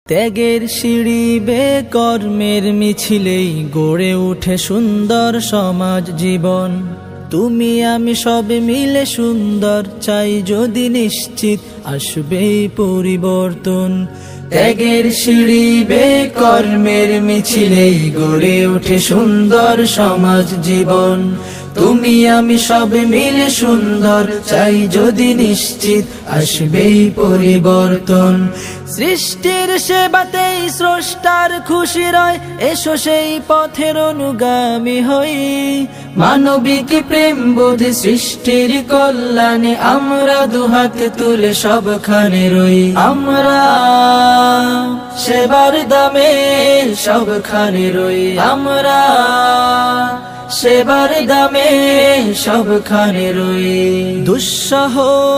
ত্যাগের সিঁড়ি বেয়ে কর্মের মিছিলেই গড়ে উঠে সুন্দর সমাজ জীবন। তুমি আমি সবে মিলে সুন্দর চাই যদি নিশ্চিত আসবেই পরিবর্তন। ত্যাগের সিঁড়ি বেয়ে কর্মের মিছিলেই গড়ে ওঠে সুন্দর সমাজ জীবন। তুমি আমি সবে মিলে সুন্দর চাই যদি নিশ্চিত আসবেই পরিবর্তন। সৃষ্টির সেবাতেই স্রষ্টার খুশি রয়, এসো সেই পথের অনুগামী হই। মানবিক প্রেম বোধ সৃষ্টির কল্যাণে আমরা দুহাত তুলে সবখানে রই। আমরা সেবার দামে সবখানে রই। আমরা সেবার দামে সবখানে রই। দুঃসহ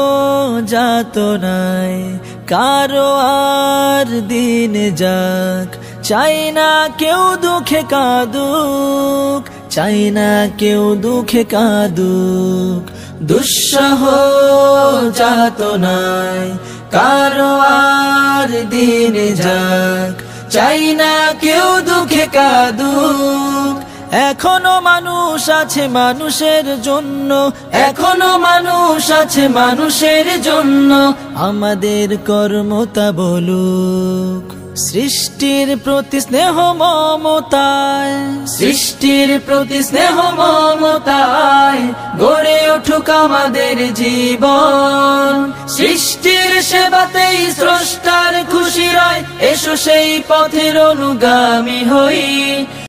যাতনায় কারো আর দিন যাক, চাই না কেউ দুঃখে কাঁদুক, চাই না কেউ দুঃখে কাঁদুক। দুঃসহ যাতনায় কারো আর দিন যাক, চাই না কেউ দুঃখে কাঁদুক। এখনো মানুষ আছে মানুষের জন্য, এখনো মানুষ আছে মানুষের জন্য, আমাদের কর্মতা বলুক। সৃষ্টির প্রতি স্নেহ মমতায়, সৃষ্টির প্রতি স্নেহ মমতায় গড়ে উঠুক আমাদের জীবন। সৃষ্টির সেবাতেই স্রষ্টার খুশি রয়, এসো সেই পথের অনুগামী হই।